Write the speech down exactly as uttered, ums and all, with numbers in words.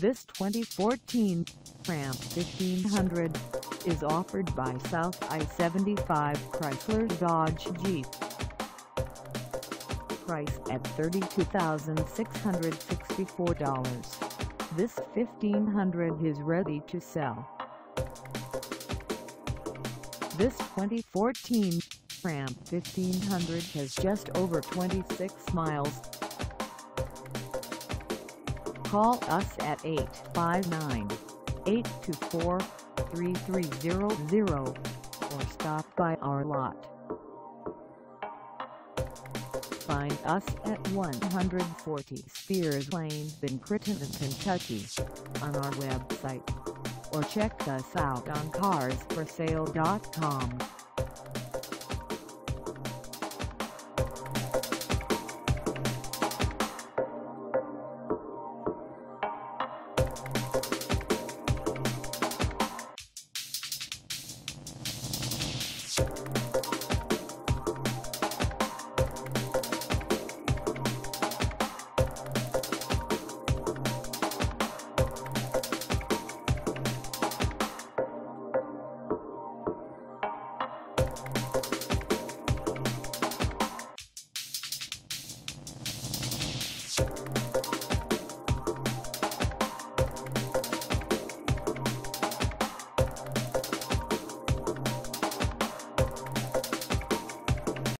This twenty fourteen Ram fifteen hundred is offered by South I seventy-five Chrysler Dodge Jeep. Price at thirty-two thousand six hundred sixty-four dollars. This fifteen hundred is ready to sell. This twenty fourteen Ram fifteen hundred has just over twenty-six miles. Call us at eight five nine, eight two four, three three zero zero or stop by our lot. Find us at one forty Spears Lane in Crittenden, Kentucky on our website, or check us out on cars for sale dot com.